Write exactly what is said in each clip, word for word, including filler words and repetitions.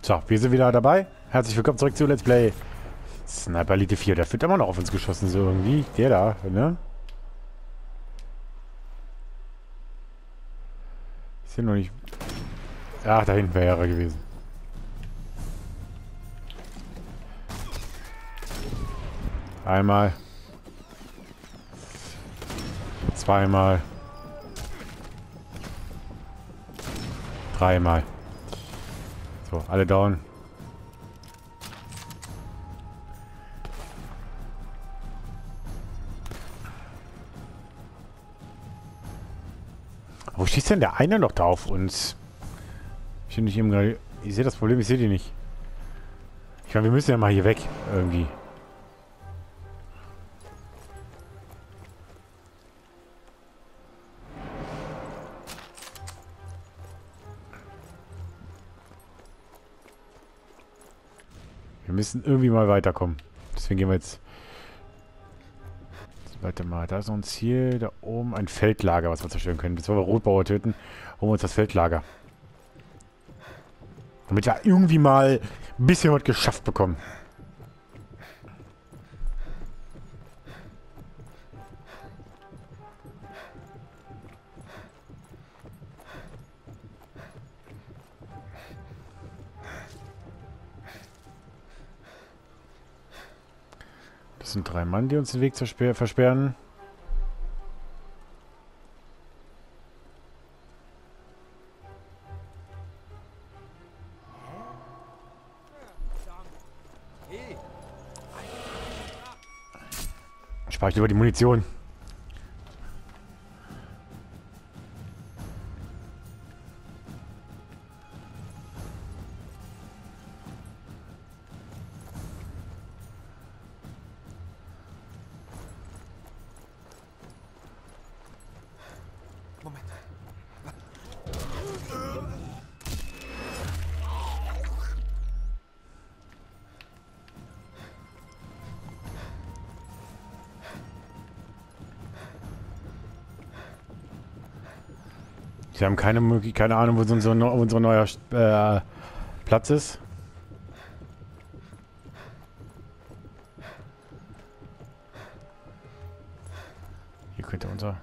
So, wir sind wieder dabei. Herzlich willkommen zurück zu Let's Play Sniper Elite vier. Der wird immer noch auf uns geschossen, so irgendwie. Der da, ne? Ist hier noch nicht... Ach, da hinten wäre er gewesen. Einmal. Zweimal. Dreimal. So, alle down. Wo schießt denn der eine noch da auf uns? Ich finde nicht eben gerade... Ich sehe das Problem, ich sehe die nicht. Ich meine, wir müssen ja mal hier weg, irgendwie. Wir müssen irgendwie mal weiterkommen. Deswegen gehen wir jetzt... Warte mal, da ist noch ein Ziel. Da oben ein Feldlager, was wir zerstören können. Bevor wir Rotbauer töten, holen wir uns das Feldlager. Damit wir irgendwie mal ein bisschen was geschafft bekommen. Das sind drei Mann, die uns den Weg versperren. Spare ich lieber die Munition. Moment. Sie haben keine Möglichkeit, keine Ahnung, wo unser, wo unser neuer äh, Platz ist. Hier könnte unser...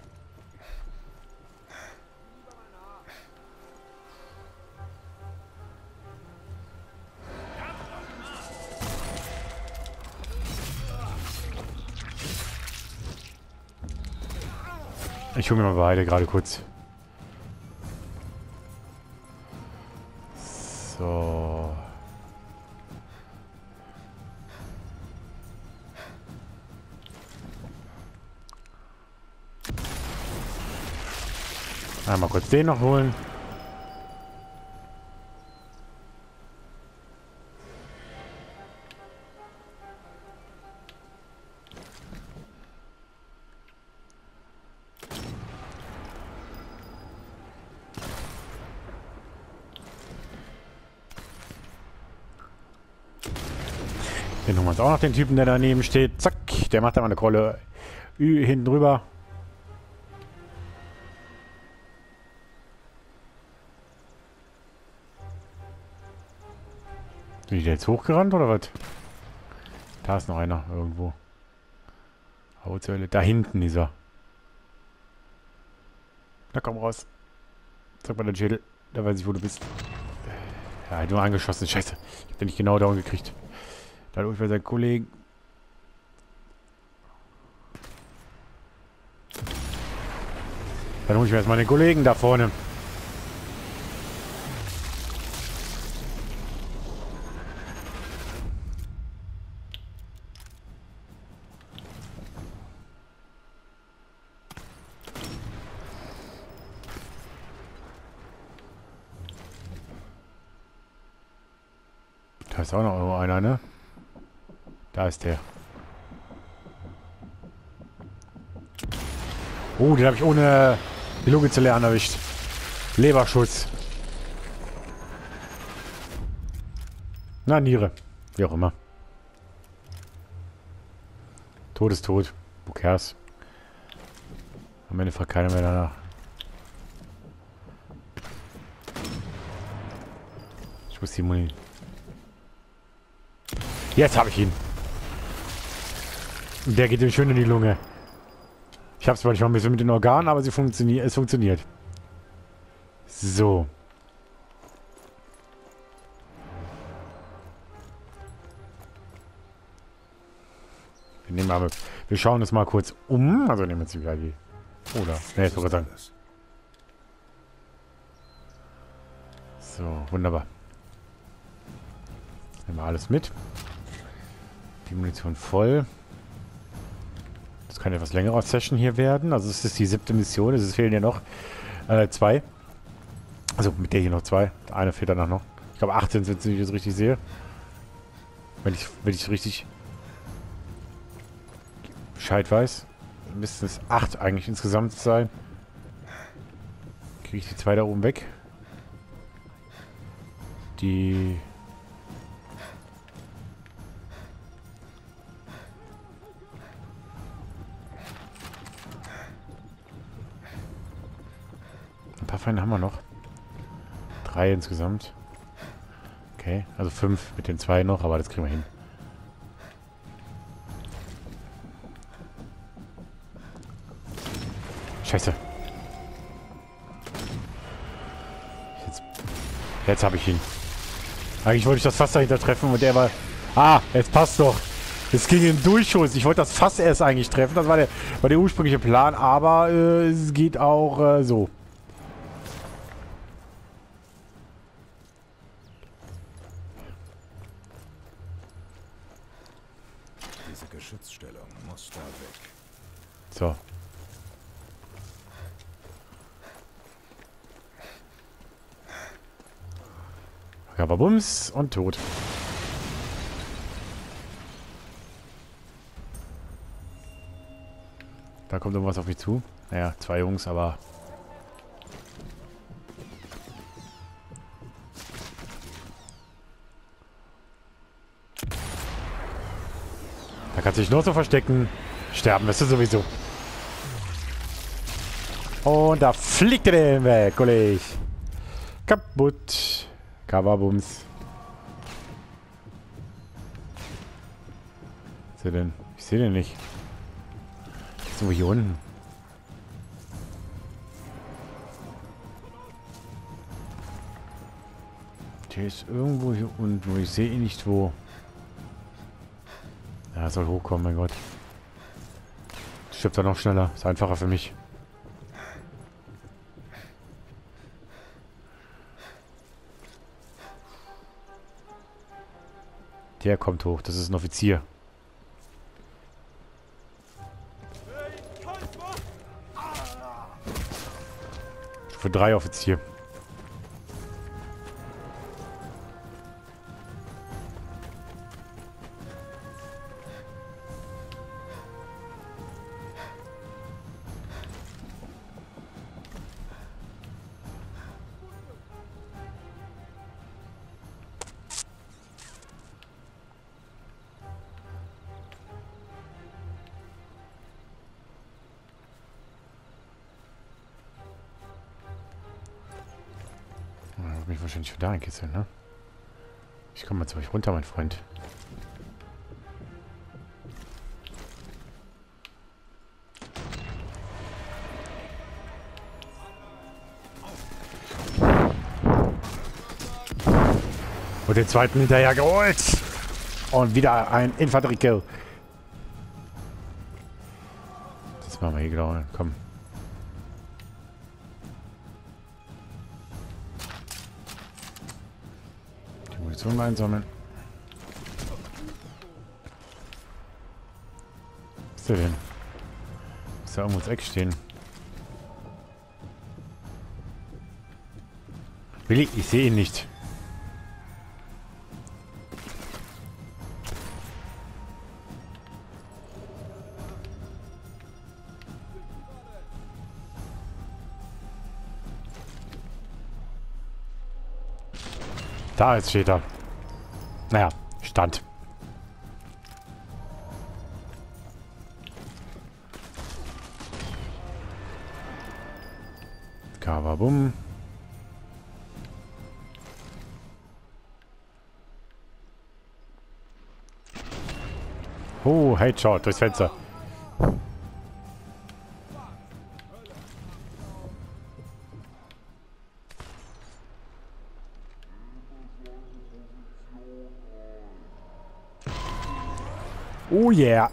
Ich hole mir mal beide gerade kurz. So. Einmal kurz den noch holen. Den holen wir uns auch noch, den Typen, der daneben steht. Zack, der macht da mal eine Kolle Ü hinten drüber. Sind die jetzt hochgerannt oder was? Da ist noch einer irgendwo. Hauzölle. Da hinten dieser. Na komm raus. Zeig mal den Schädel. Da weiß ich, wo du bist. Ja, nur angeschossen. Scheiße. Ich hab den nicht genau down gekriegt. Da hat ungefähr sein Kollegen. Dann hole ich mir erstmal den Kollegen da vorne. Da ist auch noch irgendwo einer, ne? Da ist der. Oh, den habe ich ohne die Lunge zu lernen erwischt. Leberschutz. Na, Niere. Wie auch immer. Tod ist tot. Who cares? Am Ende fragt keiner mehr danach. Wo ist die Muni? Jetzt habe ich ihn. Der geht ihm schön in die Lunge. Ich habe es manchmal ein bisschen mit den Organen, aber sie funktioni es funktioniert. So. Wir nehmen aber, wir schauen uns mal kurz um. Also nehmen wir jetzt wieder die. Oder? Ne, ich wollte sagen. So, wunderbar. Nehmen wir alles mit. Die Munition voll. Das kann etwas längere Session hier werden. Also es ist die siebte Mission. Es fehlen ja noch äh, zwei. Also mit der hier noch zwei. Eine fehlt danach noch. Ich glaube achtzehn sind, wenn ich das richtig sehe. Wenn ich, wenn ich richtig Bescheid weiß. Müssten es acht eigentlich insgesamt sein. Kriege ich die zwei da oben weg. Die... Ein paar Feinde haben wir noch. Drei insgesamt. Okay, also fünf mit den zwei noch, aber das kriegen wir hin. Scheiße. Jetzt, jetzt habe ich ihn. Eigentlich wollte ich das Fass dahinter treffen und der war... Ah, jetzt passt doch. Es ging im Durchschuss. Ich wollte das Fass erst eigentlich treffen. Das war der, war der ursprüngliche Plan, aber äh, es geht auch äh, so. Diese Geschützstellung muss da weg. So. Aber Bums und tot. Da kommt irgendwas auf mich zu. Naja, zwei Jungs, aber... Da kannst du dich nur so verstecken. Sterben wirst du sowieso. Und da fliegt er den weg, Kollege. Kaputt. Kababums. Was ist der denn? Ich sehe den nicht. So, hier unten. Der ist irgendwo hier unten. Ich sehe ihn nicht wo. Ja, er soll hochkommen, mein Gott. Stirbt er noch schneller. Ist einfacher für mich. Der kommt hoch. Das ist ein Offizier. Für drei Offizier. Mich wahrscheinlich wieder einkitzeln, ne? Ich komme mal zu euch runter, mein Freund. Und den zweiten hinterher geholt. Und wieder ein Infanterie-Kill. Das machen wir hier genau. Komm. Munition einsammeln. Was ist der denn? Muss da irgendwo ins Eck stehen? Willi, ich sehe ihn nicht. Da jetzt steht er. Naja, stand. Kababum. Oh, Headshot durchs Fenster. Oh yeah.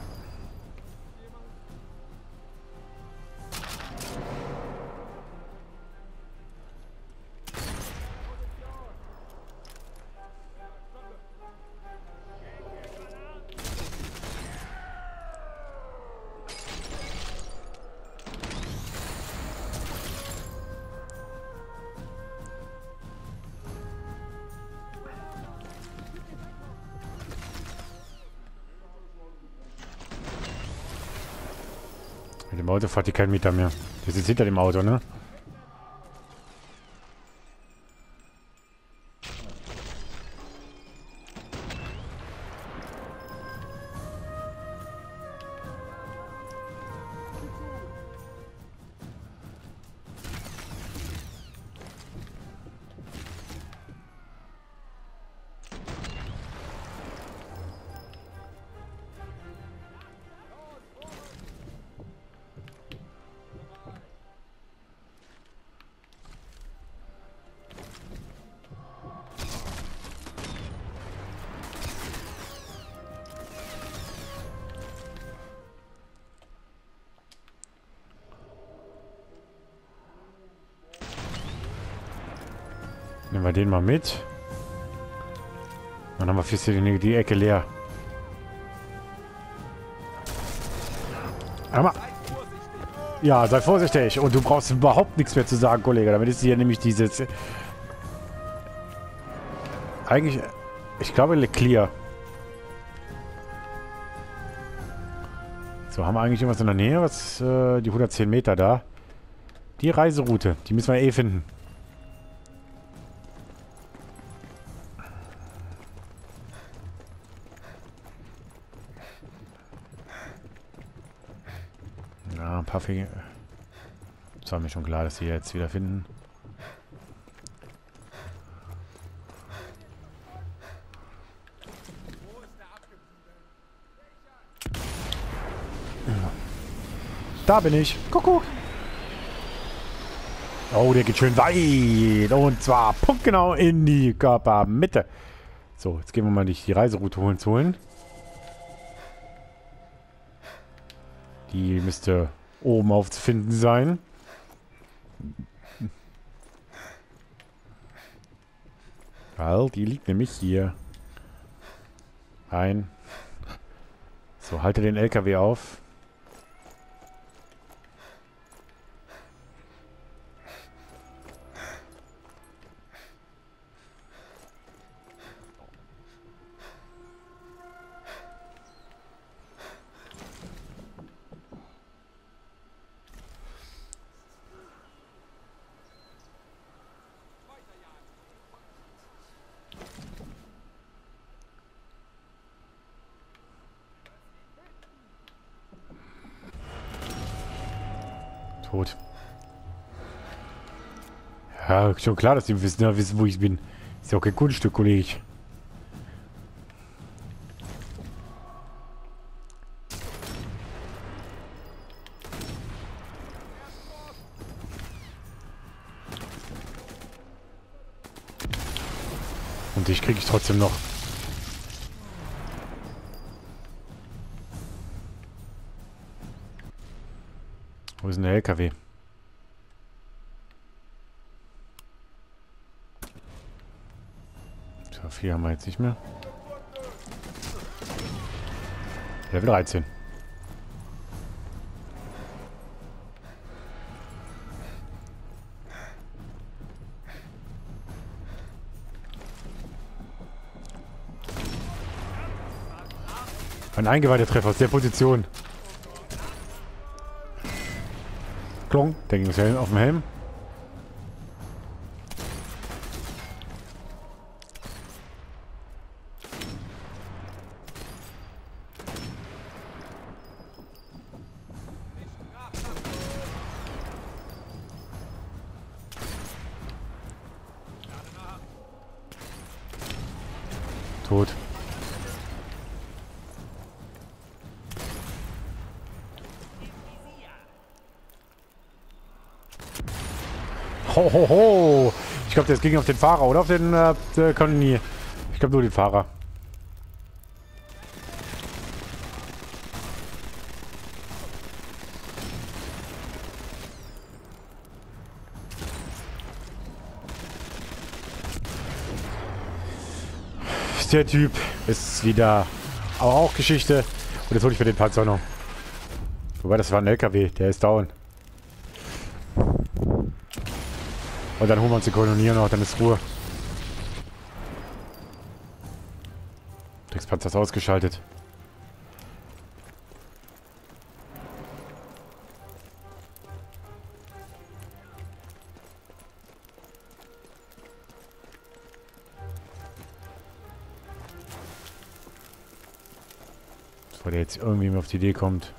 Mit dem Auto fährt die keinen Meter mehr. Der sitzt hinter dem Auto, ne? Nehmen wir den mal mit. Dann haben wir fürs die, die Ecke leer. Aber ja, sei vorsichtig. Und du brauchst überhaupt nichts mehr zu sagen, Kollege. Damit ist hier nämlich dieses... Eigentlich... Ich glaube, clear. So, haben wir eigentlich irgendwas in der Nähe? Was, äh, die hundertzehn Meter da. Die Reiseroute. Die müssen wir eh finden. Ja, ein paar Finger. Das war mir schon klar, dass sie jetzt wieder finden. Da bin ich. Kuckuck. Oh, der geht schön weit. Und zwar punktgenau in die Körpermitte. So, jetzt gehen wir mal die, die Reiseroute holen zu holen. Die müsste oben aufzufinden sein. Weil die liegt nämlich hier. Ein. So, halte den L K W auf. Tot. Ja, schon klar, dass die wissen, ja, wissen, wo ich bin. Ist ja auch kein Kunststück, Kollege. Und dich kriege ich trotzdem noch. Wo ist denn der L K W? So, vier haben wir jetzt nicht mehr. Level dreizehn. Ein eingeweihter Treffer aus der Position. Klong, der ging auf dem Helm. Tot. ho, ho, ho. Ich glaube, das ging auf den Fahrer oder auf den äh, Kolonie. Ich glaube nur den Fahrer. Der Typ ist wieder aber auch Geschichte. Und jetzt hole ich für den Panzer noch. Wobei, das war ein L K W. Der ist down. Und dann holen wir uns die Kolonie noch. Dann ist Ruhe. Dreckspanzer ist ausgeschaltet. Bevor der jetzt irgendwie mir auf die Idee kommt.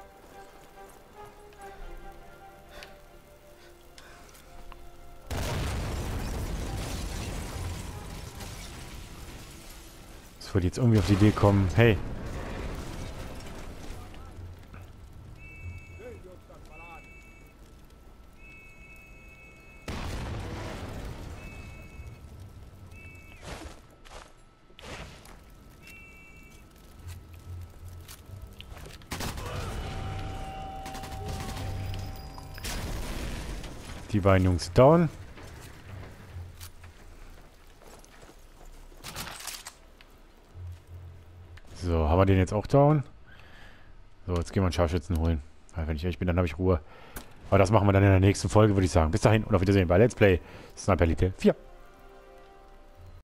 Bevor die jetzt irgendwie auf die Idee kommen. Hey. Die beiden Jungs down. So, haben wir den jetzt auch down? So, jetzt gehen wir einen Scharfschützen holen. Weil wenn ich ehrlich bin, dann habe ich Ruhe. Aber das machen wir dann in der nächsten Folge, würde ich sagen. Bis dahin und auf Wiedersehen bei Let's Play Sniper Elite vier.